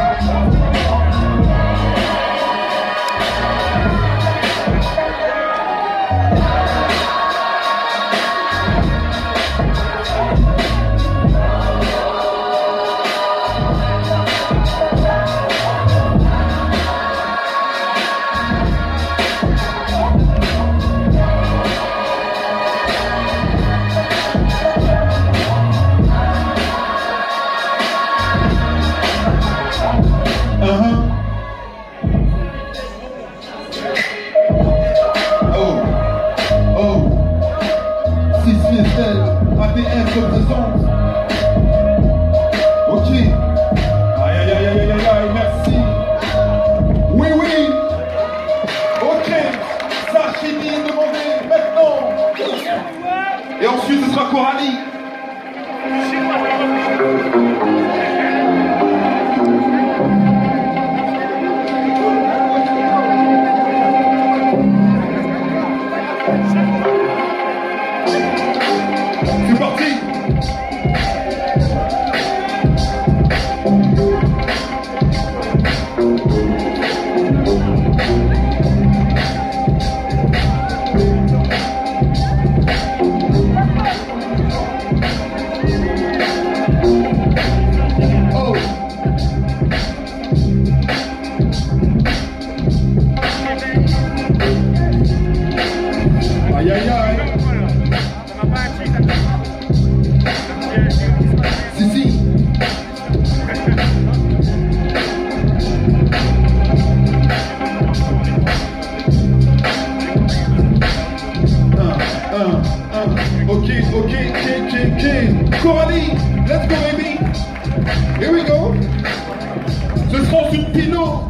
ADN comme des ondes. Ok. Aïe aïe aïe aïe aïe aïe, merci. Oui, oui. Ok. Ça, Chini, demandez maintenant. Et ensuite, ce sera Coralie. C'est parti. Oh. Aïe aïe aïe. Si. Ok. Coralie, let's go baby. Here we go. Ce sera sur Pinot.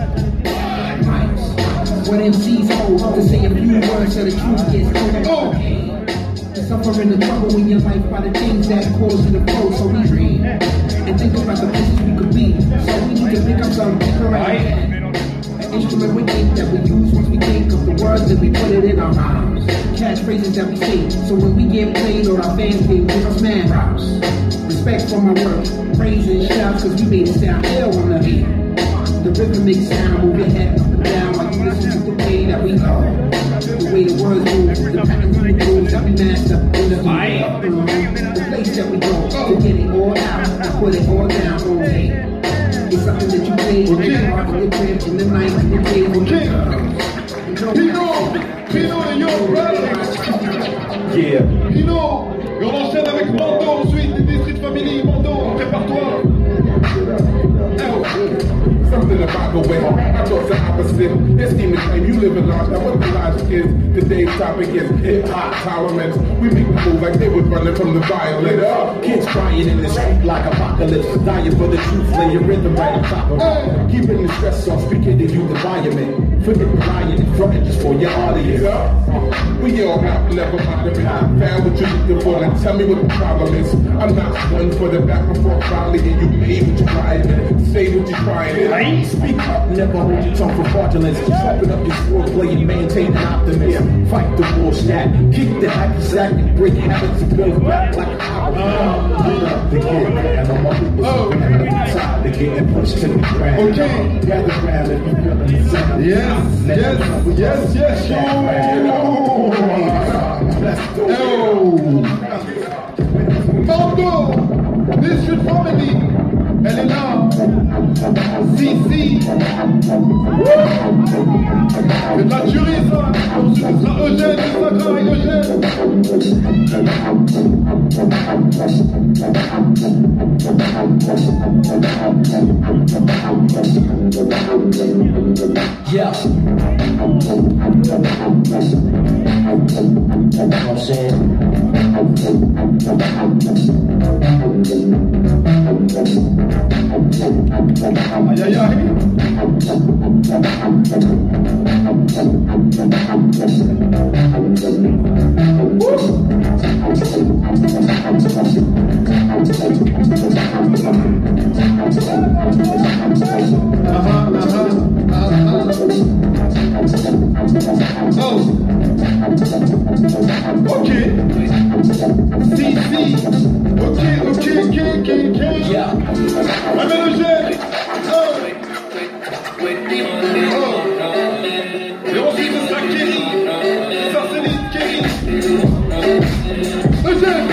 When MCs hold to say a few words so the truth gets told. Oh. Suffering the trouble in your life by the things that cause you to grow. So we dream and think about the places we could be. So we need to pick up some bigger an instrument we think that we use once we think of the words that we put it in our rhymes. Catchphrases that we say. So when we get played or our fans get give us man props. Respect for my work, praise and shouts cause we made it sound ill on the beat. The rhythmic sound move your head up and down while you listen to the way that we go. The way the words move, the patterns and the grooves that we master in the place that we go to get it all out, put it all down, okay. It's something that you play in your heart, in your crib, in the night, in your day, with your girls. Pino et yo, brother. Yeah. Pino, et on enchaîne avec Mando ensuite, des Street Family. Mando, prépare-toi. Something about the way I thought the opposite. It seemed to claim you live in life. Now what the logic is, today's topic is hip-hop tolerance. We make the move like they was running from the violence. Kids crying in the street like apocalypse. Dying for the truth, lay your rhythm right on top of it. Keeping the stress off, speaking to youth environment. Forget the lying in front just for your audience. We all out, never mind it. Found what you're looking for, now tell me what the problem is. I'm not one for the back before finally, and you made what you're trying in. Say what you're trying in. Speak up, never hold your tongue for fraudulence. Sharpen up your swordplay and maintain an optimism. Fight the bullshit, kick the hacky sack and break habits and build back like a power. Get up to get, and I'm on the tired of getting pushed to the ground. Okay. Gather round if you feel the sound. Yes. Let's go. Mando, this Street Family. Elle est là. Si. C'est de la tuerie ça. Ensuite ce sera Eugène, Instagram et Eugène. Yeah. I'm saying. Aïe aïe aïe. Oh. Ok. Si. Ok. Yeah. Amène le jet. Oh. Et ensuite, ce sera Kerry. Ça, c'est Kerry. Eugène.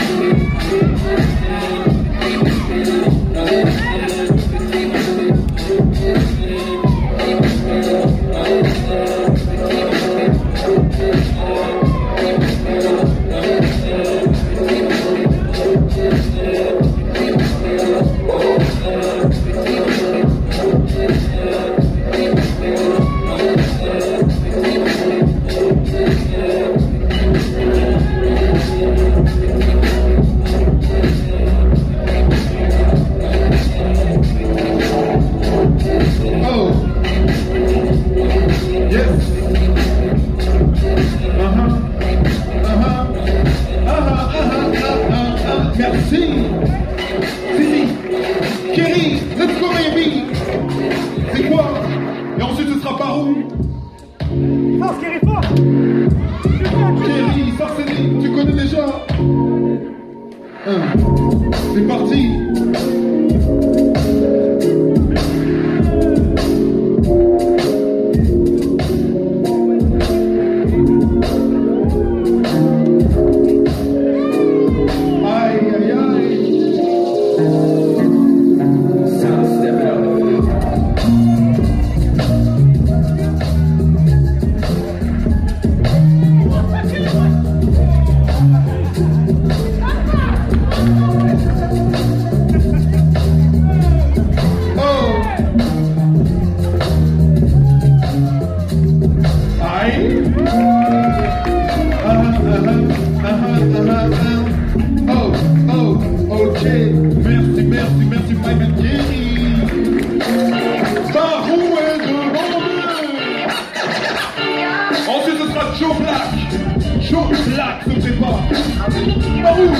Merci. Sisi. Kerry, let's go baby. C'est quoi? Et ensuite ce sera par où? Force, Kerry, force. Kerry, Sarcénie, tu connais déjà? C'est parti. Ok, merci, Private Kerry. Barou est devant nous. Ensuite, ce sera Joe Black. Joe Black se prépare. Barou.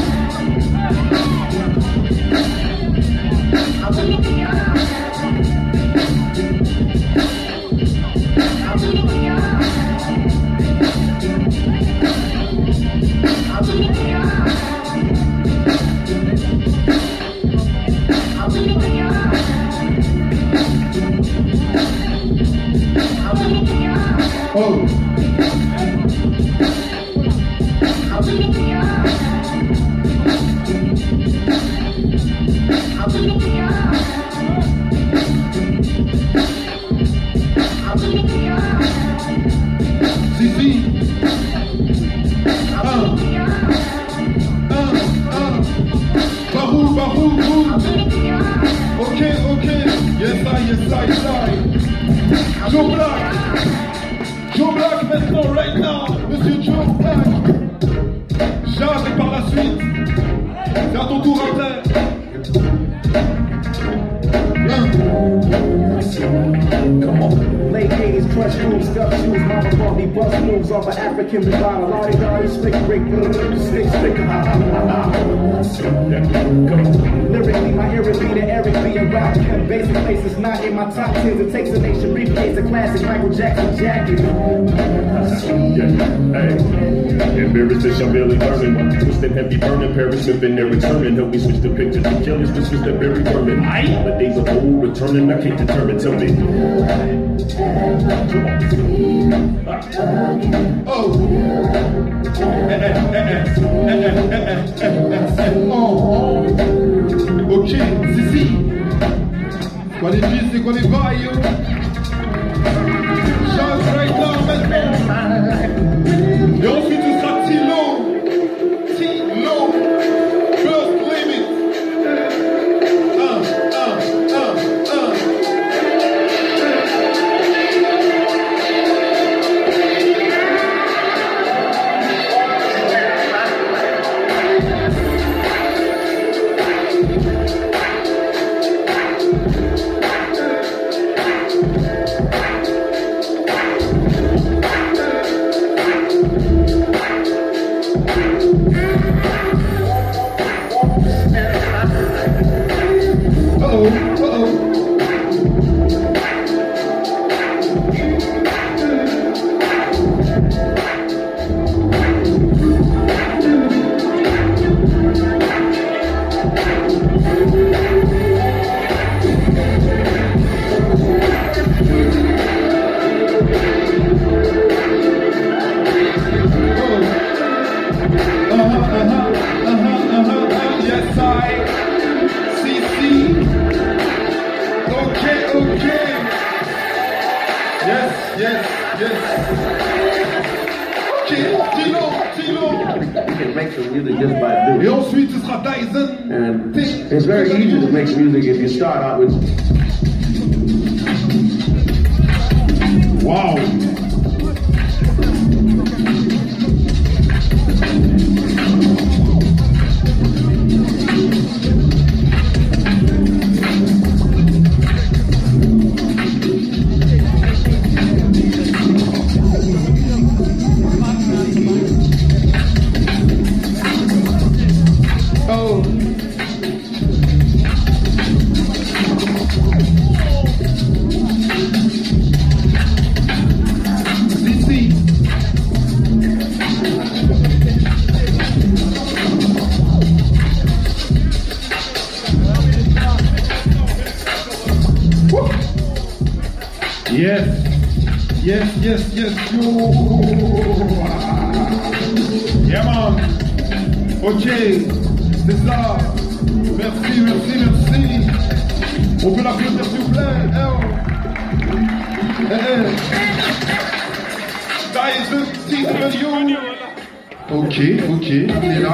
Oh. Sisi. Barou. Ok. Yes, I. Joe Black maintenant, right now. Monsieur Joe Black. Jazz et par la suite. C'est à ton tour, Alter. Come on. Late games, crush moves, stuff shoes, mama bought me bust moves off of African bravado. Lottie, stick, break, stick. Lyrically, my irony to Eric B. and rock cut basic places not in my top 10s. It takes a nation, replace a classic Michael Jackson jacket. Embarrassed that I'm barely burning. Twisted heavy burning, Paris Smith and Eric Sermon. Help me switch the pictures to killers. This was the very vermin. The days of old returning, I can't determine. Tell me. Oh. Ok, Sisi. Quoi les fils, c'est quoi les bails? Chance right now maintenant. Et ensuite ce sera Tilo. First limit. yes, yes. Ok, Tilo. You can make some music just by doing Et ensuite, ce sera Dyson. And it's very easy to make music if you start out with. Wow. Oh. Ici. Yes, yo. Yeah, man. Ok, c'est ça. Merci. On peut l'applaudir s'il vous plaît. Dyson, titre you. Ok, on est là.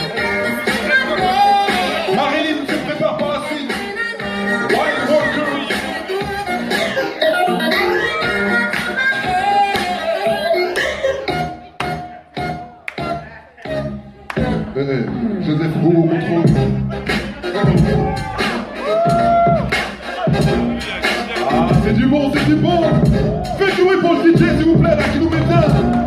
Marilyn se prépare par la suite. White Walker. Joseph Beau au contrôle. Ah, c'est du bon. Faites jouer pour le DJ s'il vous plaît, là, qui nous met bien.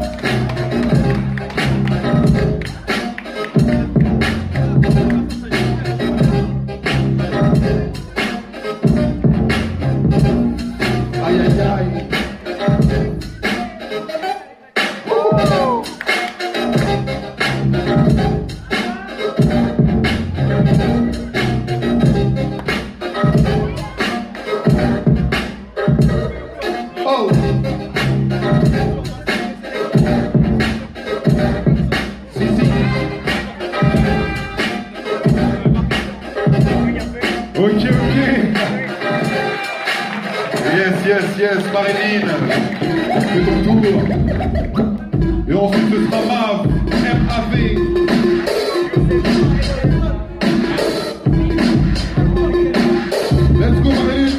Aïe. Ok. Yes, Marilyn. C'est ton tour. Et ensuite, ce sera Mav, MAV. Let's go, Marilyn.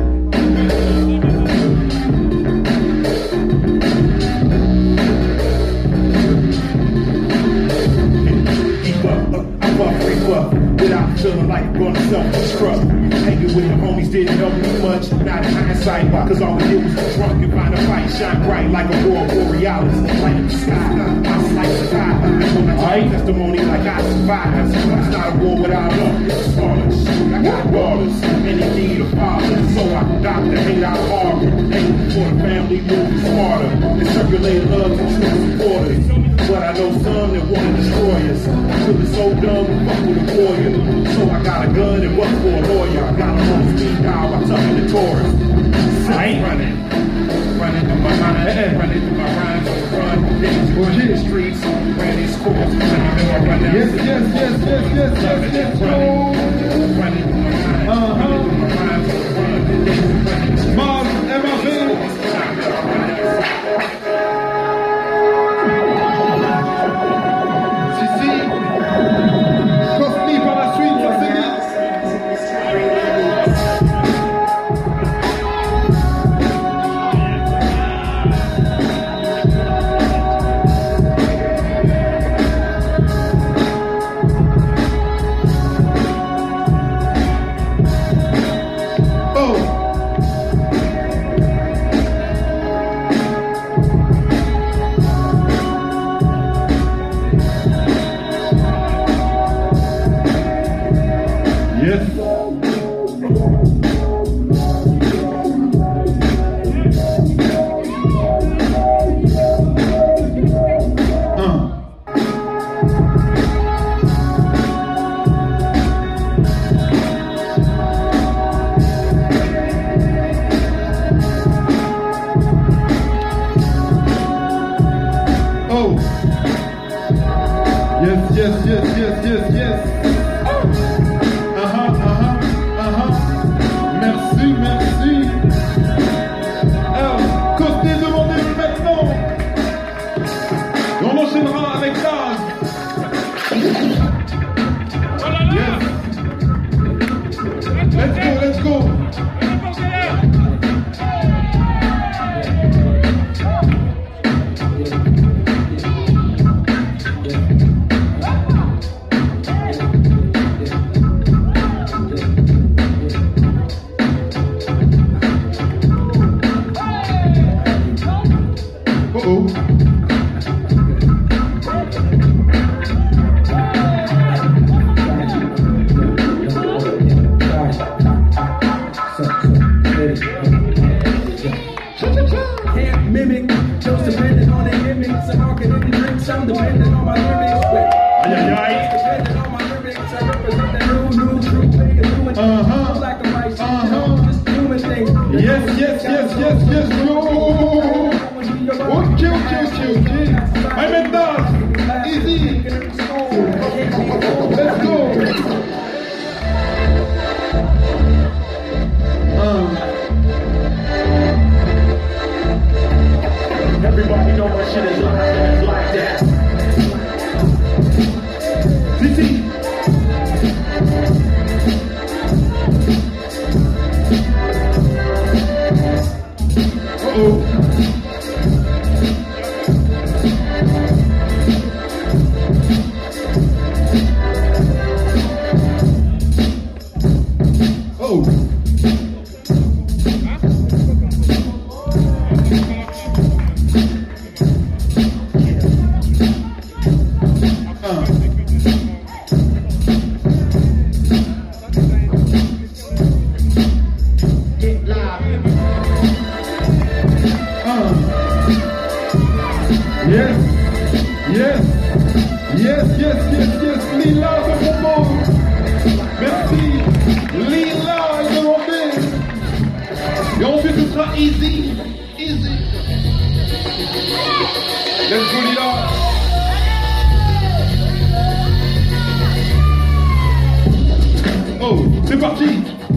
Without feeling like gonna self-destruct. Hanging with the homies didn't help me much. Not in hindsight, cause all we did was get drunk and find a fight. Shine bright like a Aurora Borealis. Light up the sky, I slice the sky. I'm gonna tell testimony like I survived. It's not a war without love, it's a scarlet. I got ballers, many need a father. So I adopt the hate out harbor. Aim for the family, moving smarter. And circulate love to true supporters. But I know some that wanna destroy us. Feel it's so dumb, fuck with a warrior. So I got a gun and work for a lawyer. I got a low speed dial, I tuck in the Taurus. I ain't running through my mind, running through my rhymes on the run. Days in the streets, ran these schools, running through my run. Yes. Running through my mind, running through my rhymes on the run. Mav, MAV. Cosny par la suite, ça c'est bien. Can't mimic, just depending on the gimmicks. And how can any drinks? I'm depending on my lyrics. Depending on my lyrics, I represent the new crew. Making new and black and white. Just human things. Yes, yo. Okay. I'm in dance. Easy. Let's go. Everybody know my shit is like that. Easy. Yes, Lila de propos. Merci, Lila de Robin. Et ensuite ce sera easy. Let's go Lila. Oh, c'est parti.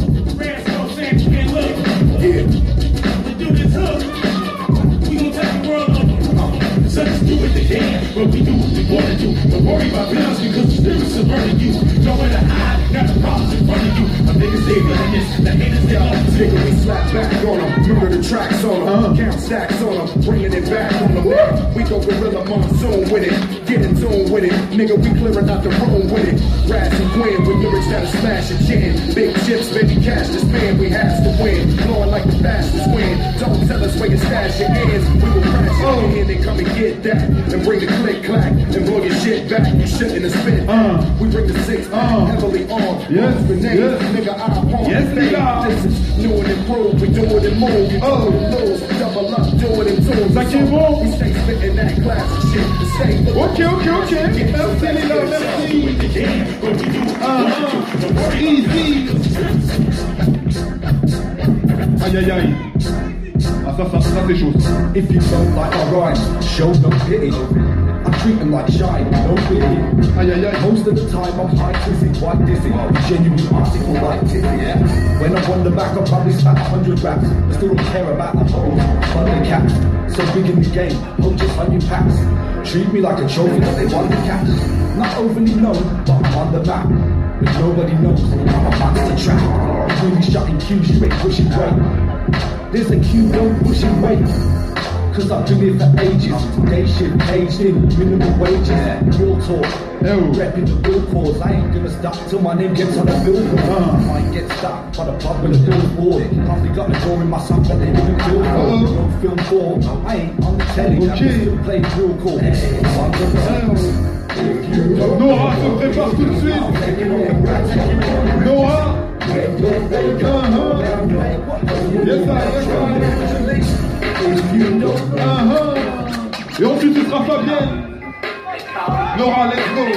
Let's do it again, but we do what we want to do. Don't worry about bills because the spirits are burning you. Nowhere to hide, got the problems in front of you. My niggas, they feeling this, the haters, they all Nigga, we slap back on them, murder the tracks on them, count stacks on them, bringing it back on them. We go gorilla monsoon with it, get in tune with it. Nigga, we clearing out the room with it. Raz and Quinn with lyrics that'll smash your chin. Big chips, baby, cash this man, we has to win. Blowing like the fastest wind. Don't tell us where you stash your ends. We will crash your in and come and get that. And bring the click clack and blow your shit back. You shouldn't have spit. We bring the six heavily on. Yes, nigga, I want this is new and improved. We do it and move. You lose, double up, do it and tools. Ça qui est bon. We stay spitting that classic shit. Ok. Merci Lila, merci. Easy. Aïe. Ah ça c'est chaud. If you don't like our rhyme, show no pity. I treat them like shy, no pity. Aïe. Most of the time I'm high dizzy, quite dizzy. Genuine article like Tiffy, yeah. When I'm on the back, I'll probably slap 100 raps. I still don't care about the whole funding caps. So big in the game, hold just 100 packs. Treat me like a trophy that they won the caps. Not overly known, but I'm on the map. But nobody knows I'm a monster trap. Really shutting cues, you ain't pushing weight. There's a queue, don't push and wait. Cause I've been here for ages. Day shift, aged in, minimum wages. Real talk, repping the real cause. I ain't gonna stop till my name gets on the billboard. I might get stopped by the pub with a billboard. Probably got the door in my son that they didn't feel for. No film for, I ain't on the telly. I still play real cool. Nora se prépare tout de suite. Nora. Yes, Et ensuite ce sera Fabienne. Nora, let's go.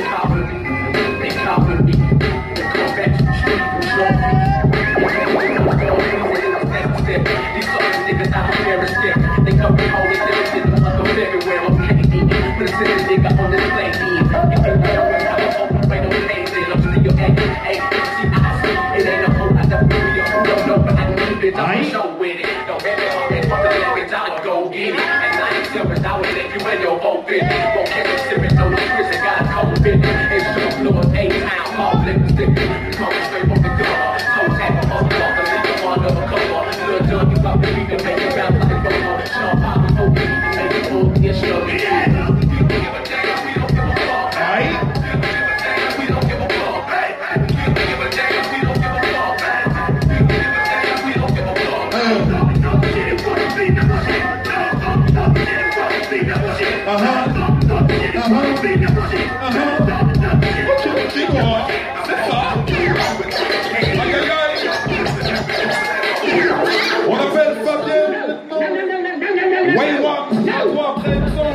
On Fabienne, maintenant. Wayward, à toi après le son.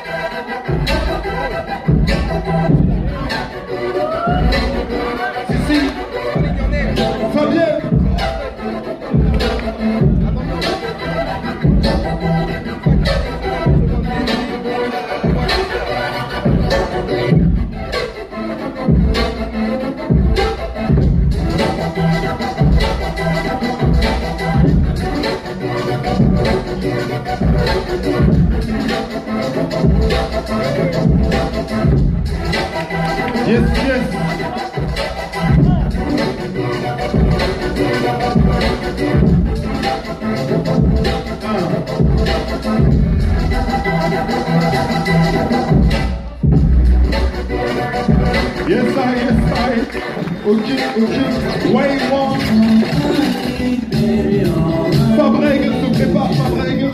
Si, Fabienne. Yes, yes. Yes, I. Okay. Wayward. Fabrègue se prépare, Fabrègue.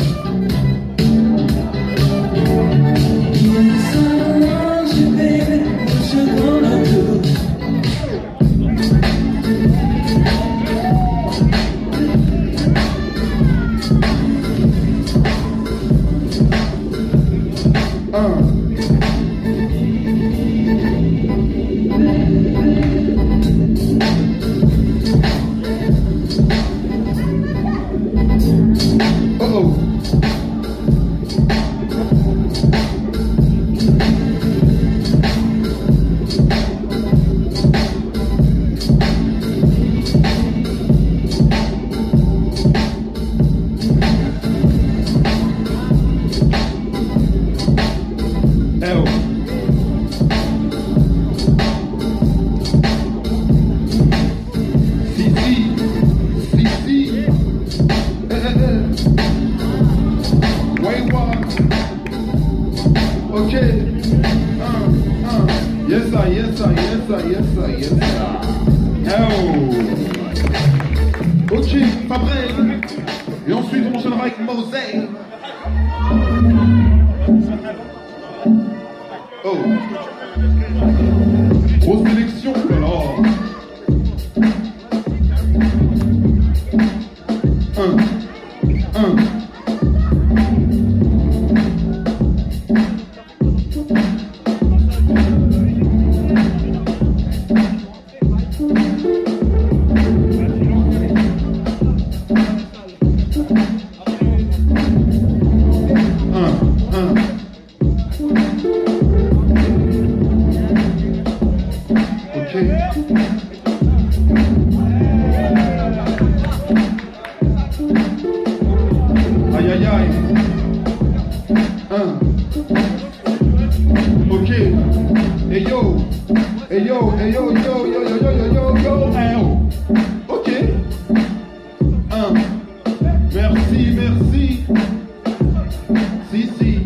Ok, Fabrègue. Et ensuite on enchaînera avec Moselle. Oh. Grosse sélection alors. Merci. Si.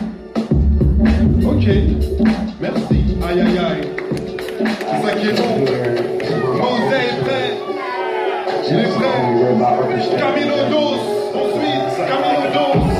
Ok. Merci. Aïe. C'est ça qui est bon. Moselle est prêt. Il est prêt. Camilo Dos. Ensuite, Camilo Dos.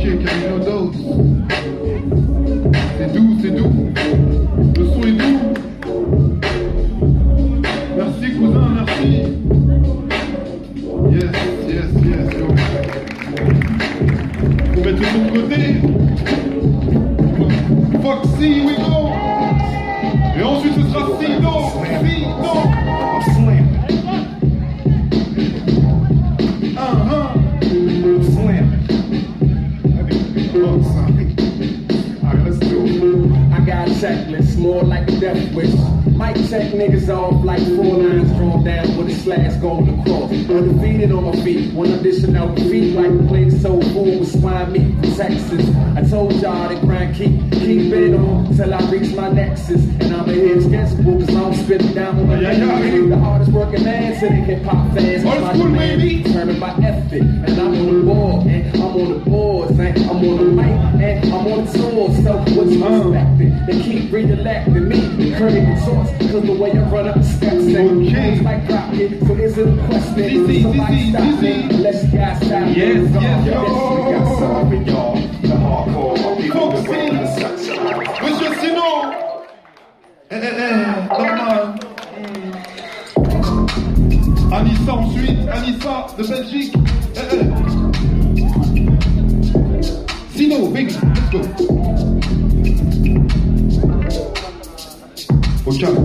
Camino Dose. C'est doux, c'est doux. Le son est doux. Merci cousin, merci. Yes, yes, yes, yo. Faut mettre le son de côté. Foxy, we go. Et ensuite ce sera Sino, Sino. Slam. Slam. Oh, sorry. Alright, let's do it. I got a checklist, more like a death wish. Might check niggas off like 4 lines drawn down with a slash going across. Undefeated on my feet, when I'm dishing out the feet like the plate soul food with swine meat from Texas. I told y'all that grind keep it on till I reach my nexus. And I'm a hit sketchable cause I'm spitting down on the the hardest working man sitting hip hop fans. Old school, baby. Determined by effort, and I'm on the board, and I'm on the boards, and I'm on the mic, and I'm on the tour. So what's expected? They keep redirecting me, curving the source, cause the way I run up the steps and moves like rocket. So is it a question? Somebody stop me, unless you guys stop me. Yes, yes, yo. Sorry, y'all. The hardcore. Foxy. Monsieur Sino. Normal. Anissa ensuite, Anissa de Belgique. Sino, big, let's go. Au calme.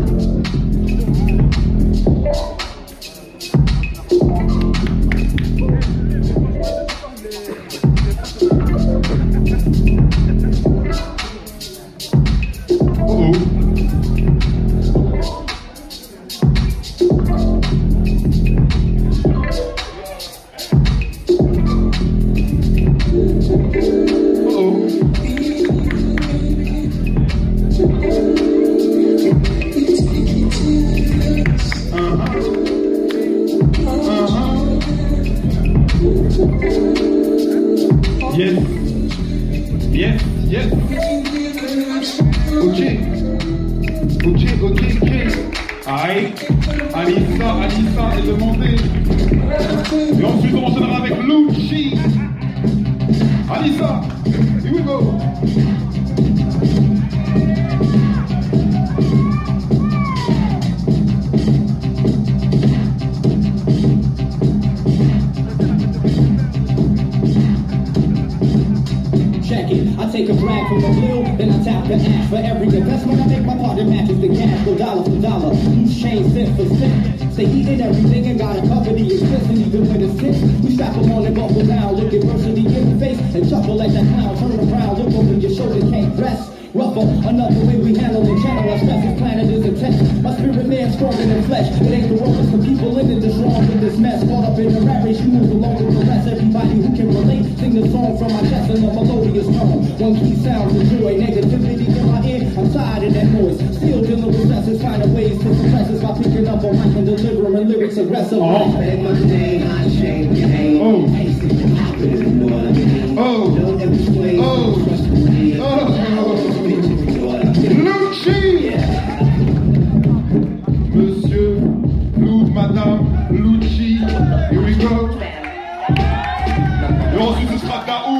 Yes. Yes, yes. Ok. Aïe. Anissa est demandée. Et ensuite on enchaînera avec Lucci. Anissa, here we go. I take a brag from the blue, then I tap the ash. For every investment I make, my partner matches the cash. Go dollar for dollar, loose change, cent for cent. Stay eating everything and gotta cover the expense. And even when it's tense, we strap them on and buckle down. Look adversity in the face and chuckle like that clown. Turn around, look over your shoulder, can't rest. Ruffle, another way we handle and channel our stress. This planet is intense. My spirit man stronger than flesh. It ain't the world, it's the people in it that's wrong in this mess. Caught up in the rap race, you move along with the rest. Everybody who can relate, sing the song from my chest in a melodious tone. One key sound is joy, negativity in my ear. I'm tired of that noise. Still dealing with stresses, finding ways to suppress it by picking up a mic and delivering lyrics aggressive. Say my name, I shame your name. Hasty, you know what I mean? Don't ever sway, trust me. Lucci. Monsieur, Lou, Madame, Lucci. Here we go. Et ensuite ce sera Daou.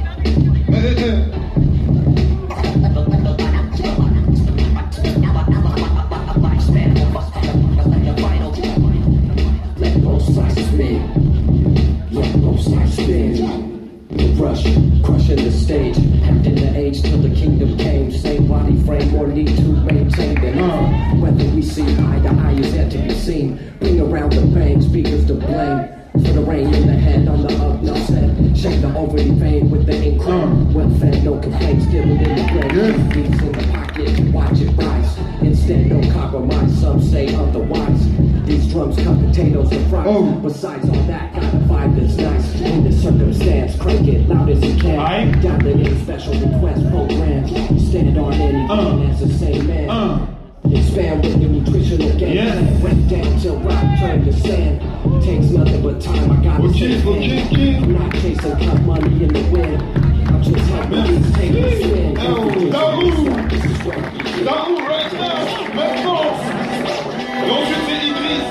Let both sides spin. Let both sides spin. Rush, crushing the stage, acting the age till the kingdom came. Same body frame or need to maintain the whether we see eye to eye is yet to be seen. Bring around the bang, speakers to blame. For the rain in the head on the up, no set. Shake the overly vein with the ink cream. Well fed, no complaints, still in the grave. Beats in the pocket, watch it rise. Instead, no compromise, some say otherwise. These drums cut potatoes to fry. Besides all that, got a vibe that's nice. In this circumstance, crank it loud as you can. Down to any special request program. Stand on anything as the same man. Expand with the nutritional game. Went down till rock turned to sand. Takes nothing but time. I got to say, I'm not chasing cut money in the wind. I'm just helping these take a swing. Daou right now. Maintenant. Et ensuite c'est Idriss.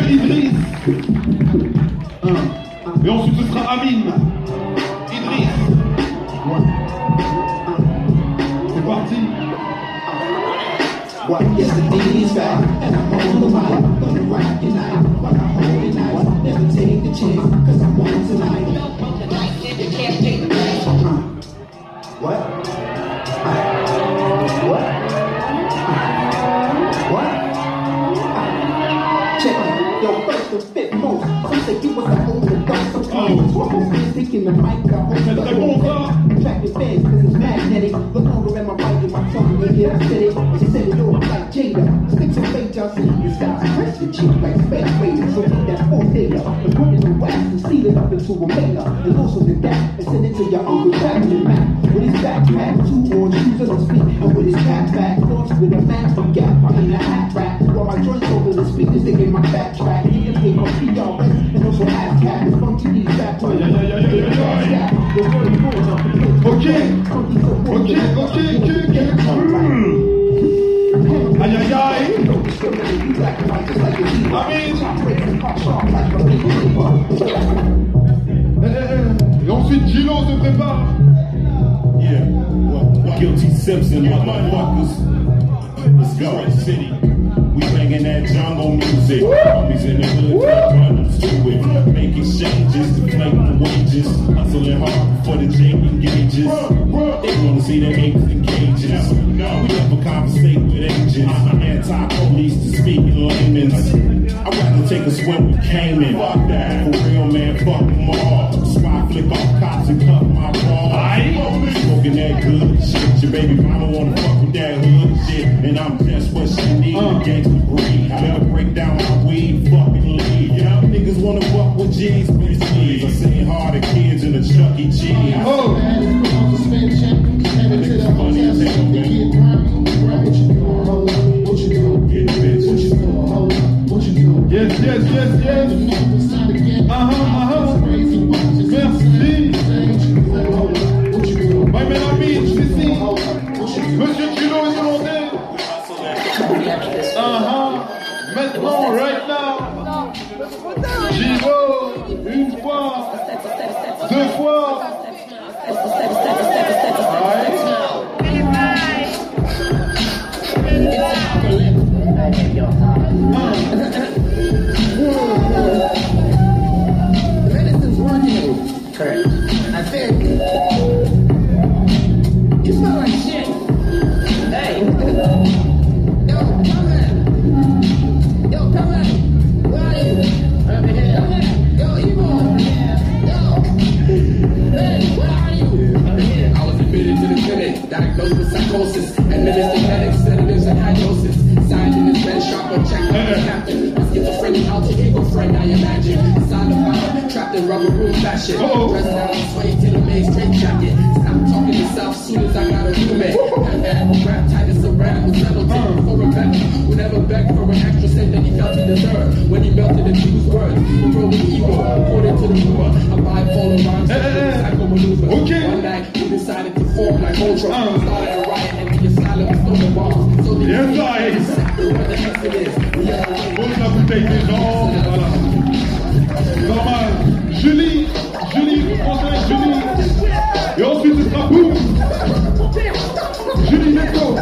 Idriss. Et ensuite ce sera Amine. Idriss. C'est parti. What yesterday is back, and I'm on the mic, gonna rock your night, while I hold it night, never take the chance, cause I'm on tonight. What? What? Check it, yo, first and fifth most, some say you was a overdose, so close, what was this, taking the mic, I hold C'est très bon ça. attractive fans, cause it's magnetic. Look longer at my mic and my tongue, you hear I said it. She said it over like Jada. Sticks and fake, y'all see your styles. Press the cheek like space raiders. So take that full data. And put it in wax and seal it up into a mailer. And also the that and send it to your Uncle Traveling Mac. With his backpack, 2 orange shoes on his feet. And with his backpack, thoughts with a map from Gap. I'm in a hat rack. While my joints over the speakers, they get my backtrack. He can take my PRS and also ass cat. It's funky these back toys. Ok. Aïe aïe aïe. Et ensuite Gilo se prépare. Yeah, well, Guilty Simpson, motherfuckers. Let's go, city. We banging that jungle music. Homies in the hood, runners to it. Making changes to claim the wages. Hustling hard for the Jake engages. They wanna see the apes and cages. We never conversate with agents. Anti-police to speak in layman's. I'd rather take a swim with Cayman. Fuck that. For real, man, fuck them all. Spot flick off cops and cut my ball. Smoking that good shit. Your baby mama wanna fuck with that hood shit. And I'm just what she need. Gangsta breed. I never break down my weed. Fucking leave. Y'all niggas wanna fuck with G's, please. I seen harder kids in the Chuck E. Cheese. Oh. Funny as hell, man. Get the bitch. Yes, yes, yes, yes. Merci. My man Amine, ici. Monsieur Gilo est demandé. Maintenant, right now. Gilo, une fois, 2 fois. The medicine's working. Correct. I said, you smell like shit. Hey. Yo, come in. Yo, come in. Where are you? Over here. Yo, Evo. Yo. Hey, where are you? Over here. I was admitted to the clinic, diagnosed with psychosis, administered medics, sedatives, and diagnosis. Signed in his bed, sharp or check by the captain. A schizophrenic alter ego friend, I imagine. Signed a fire, trapped in rubber room fashion. Dressed down, sway to the main straight jacket. Stop talking to South soon as I got a roommate. Rap tight as a rat, was settled for a bet. Would never beg for an extra cent that he felt he deserved. When he melted into his words, he broke his ego, according to the rumor. A bipolar rhyme, psycho maneuver. One night, he decided to form like Ultra. Started a riot and the asylum stole the bombs. So the Pose la bouteille des gens, voilà. Normal. Julie, français, Julie. Et ensuite ce sera boum. Julie Neto.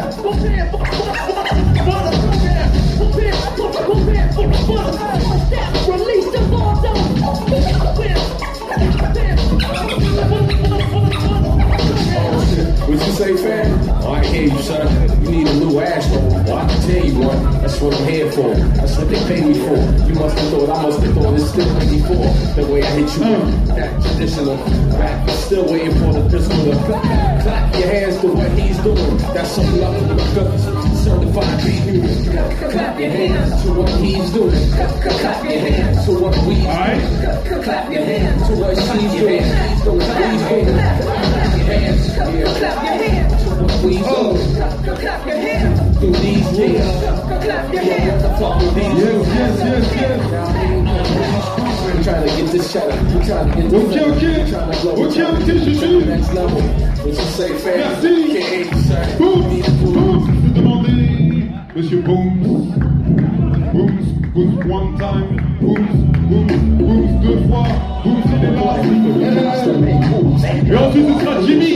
What you say, fam? Oh, I hear you, son. You need a new asshole. Well, I can tell you one. That's what I'm here for. That's what they pay me for. You must have thought, I must have thought it's still paid before. The way I hit you with that traditional rap. Still waiting for the pistol to clap your hands to what he's doing. That's something up with the certified beat. Clap your hands to what he's doing. Clap your hands to what we doing. Clap your hands to what she's doing. He's doing. Clap your hands. Clap your hands to what we doing. Clap your hands through these years. Clap your hands. What the fuck with these years? We're trying to get this shut up. We're trying to get this Ok, next level. What you say, fam? merci. Boum, boum, c'est demandé. Monsieur Boum. Boum, boost one time, boost deux fois, boost c'est les et ensuite ce sera Jimmy.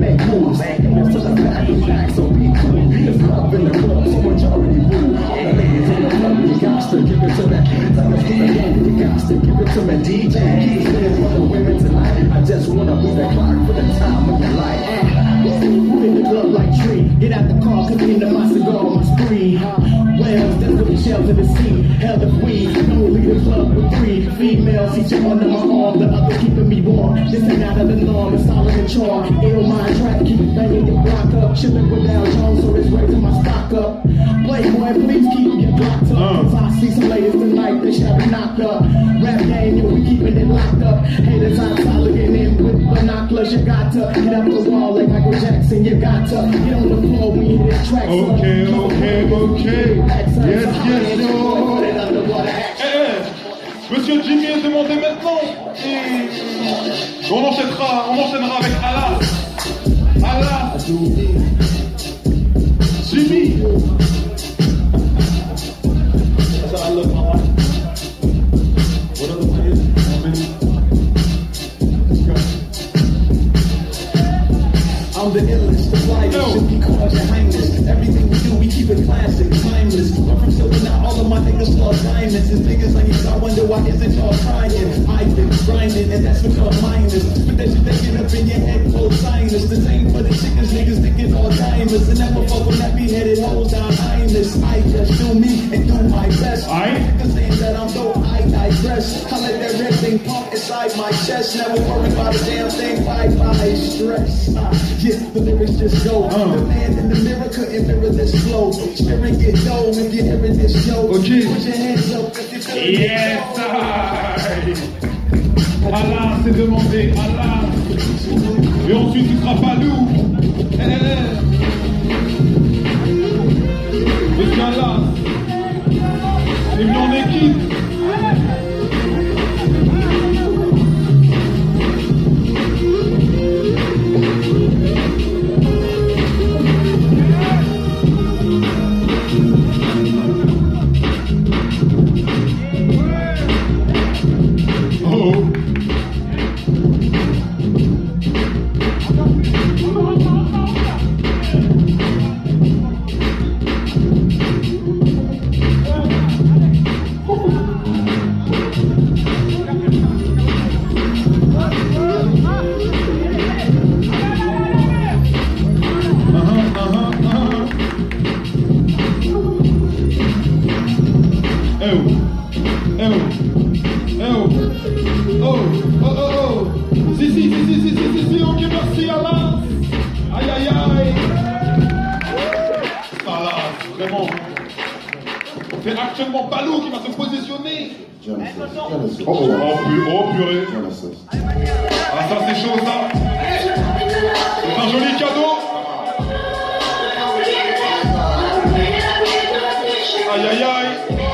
Get out the car, cause in the my cigar, my spree. Well, that's what the shells in the sea. Hell if we don't leave the club with 3 females, each under my arm, the other keeping me warm. This ain't out of the norm, it's all in the charm. Ill mind track, keep banging your block up. Chillin' with Al Jones, so it's raising my stock up. Playboy, please keep your blocked up. Cause I see some ladies tonight, they shall be knocked up. Rap game, yo, we keeping it locked up. Haters outside looking in with binoculars. You got to get up the wall like Michael Jackson. You got to get on the floor when you hit this track. Okay. Yes, no. Monsieur Jimmy est demandé maintenant. Et on enchaînera avec Alas. Jimmy. That's how I look, my wife. What other one is it? Let's go. I'm the illest, the flyest, just because your highness. Everything we do, we keep it classic, timeless. I'm from Silver, now all of my niggas lost diamonds. As niggas like you, I wonder why isn't y'all trying? I've been grinding, and that's what y'all minus. But that shit that get up in your head, full sinus. The same for the chickens, niggas thinking all diamonds. And never fuck with that beheaded hoes down highness. I just do me and do my best. Niggas saying that I'm dope, I digress. I let that red thing pump inside my chest. Never worry about a damn thing, bye-bye stress. Yeah, the lyrics just go. The man in the mirror couldn't mirror this flow. Spirit get low if you're hearing this show. Put your hands up if you feel Yes, Allah, c'est demandé, Allah. Et ensuite, il sera Palou. Monsieur Allah. Il est venu en équipe. Si, ok, merci Allah. Aïe, aïe, aïe. Allah, vraiment. C'est actuellement Balou qui va se positionner. Oh, purée. Ah, ça c'est chaud, ça. C'est un joli cadeau. Aïe, aïe, aïe.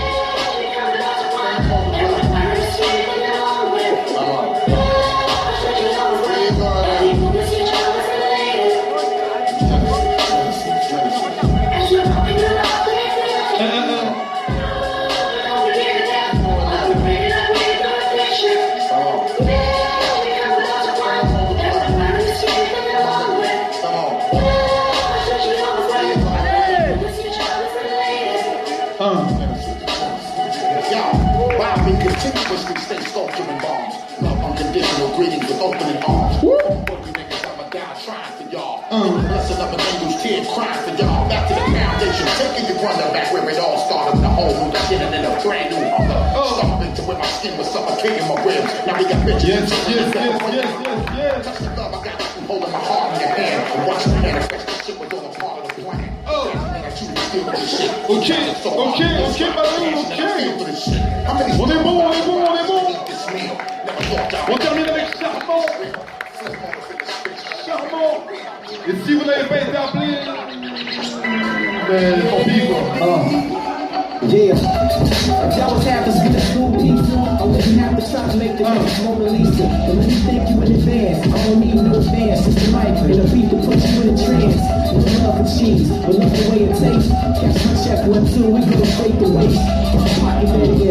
Continuously stay sculpturing bombs. Love unconditional greetings with opening arms. What you niggas I'ma die trying for y'all. Blessing up an angel's tear crying for y'all. Back to the foundation, taking your brother back where it all started. The whole new beginning in a brand new hunger. Starving to where my skin was suffocating my ribs. Now we got bitches. Yes. Touch the love I got from holding my heart in your hand. And watch the manifest this shit was all a part of the plan. Ok, on est bon. On termine avec Charmant. Et si vous n'avez pas été appelé, ben tant pis quoi. Yeah, if that was happening with the school pizza, I wouldn't have to stop to make the next Mona Lisa. But let me thank you in advance. I don't need no advance. It's the mic and the beat to put you in a trance. With love and cheese, with love the way it tastes. Catch my chef 1, 2, we go straight to waste. Pocket ready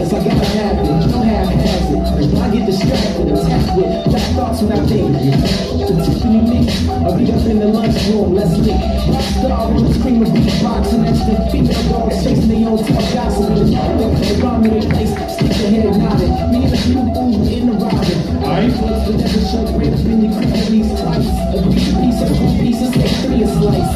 gotta have it, don't half-hazard. If I get distracted, attacked with black thoughts when I think. The Tiffany mix, I'll be up in the lunchroom, let's link. Rockstar with a scream of beatbox and that's the female dogs chasing their own tough gossip. The rhyme in their place, stick your head nodded. Me and a few fools in the rider. I ain't fucked with every shirt, ran up in the crib at least twice. A piece of two pieces, take 3 a slice.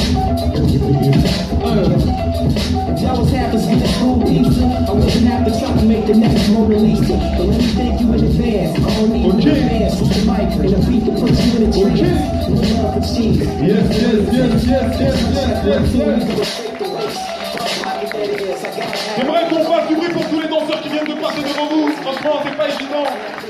If y'all was half as good as cool pizza, I wouldn't have to try to make the next Mona Lisa. But let me thank you in advance. I don't need an advance with the mic and a beat to put you in a trance. No love for cheese. J'aimerais qu'on fasse du bruit pour tous les danseurs qui viennent de passer devant vous. Franchement, c'est pas évident.